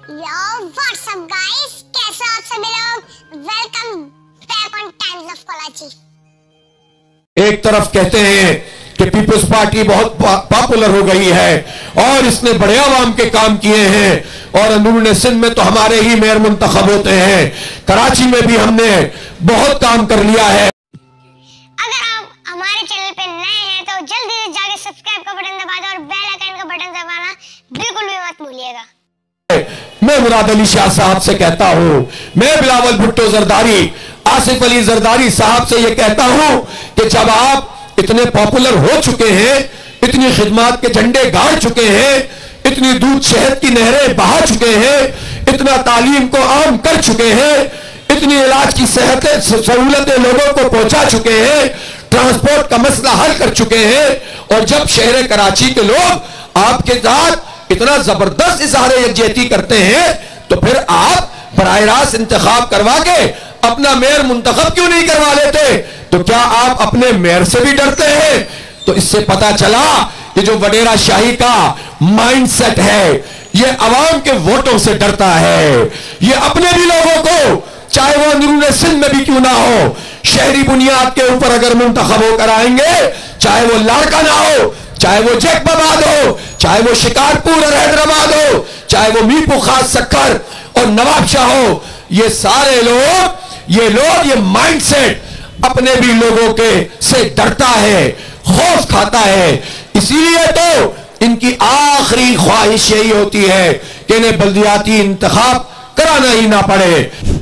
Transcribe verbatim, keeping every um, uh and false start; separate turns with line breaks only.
Yo, what's up guys? कैसे हो आप सभी लोग? Welcome back on Times of Karachi.
एक तरफ कहते हैं कि पीपल्स पार्टी बहुत पॉपुलर हो गई है और इसने बड़े आवाम के काम किए हैं और अंदरूनी सिंध में तो हमारे ही मेयर मुंतखब होते हैं। कराची में भी हमने बहुत काम कर लिया है।
अगर आप हमारे चैनल पे नए हैं तो जल्दी से जाके सब्सक्राइब का बटन दबा दो और बेल आइकन का बटन दबाना बिल्कुल भी मत भूलिएगा।
मैं मुराद अली शाह साहब से कहता हूं, मैं बिलावल भुट्टो जरदारी, आसिफ अली जरदारी साहब से यह कहता हूं कि जब आप इतने पॉपुलर हो चुके हैं, इतनी खिदमत के झंडे गाड़ चुके हैं, इतनी दूध शहद की नहरें बहा चुके हैं, इतना तालीम को आम कर चुके हैं, इतनी इलाज की सेहत सहूलतें लोगों को पहुंचा चुके हैं, ट्रांसपोर्ट का मसला हल कर चुके हैं, और जब शहर कराची के लोग आपके साथ इतना जबरदस्त इजहार यकजहती करते हैं तो फिर आप बराह रास्त इंतखाब करवा के अपना मेयर मुंतखब क्यों नहीं करवा लेते? तो क्या आप अपने मेयर से भी डरते हैं? तो इससे पता चला कि जो वडेरा शाही का माइंडसेट है ये अवाम के वोटों से डरता है। ये अपने भी लोगों को, चाहे वो अंदरूनी सिंध में भी क्यों ना हो, शहरी बुनियाद के ऊपर अगर मुंतखब होकर आएंगे, चाहे वो लाड़का ना हो, चाहे वो जैकबाबाद हो, चाहे वो शिकारपुर और हैदराबाद हो, चाहे वो मीरपुर खास सक्कर और नवाबशाह हो, ये सारे लोग ये लोग ये माइंडसेट अपने भी लोगों के से डरता है, खौफ खाता है। इसीलिए तो इनकी आखिरी ख्वाहिश यही होती है कि इन्हें बल्दियाती इंतखाब कराना ही ना पड़े।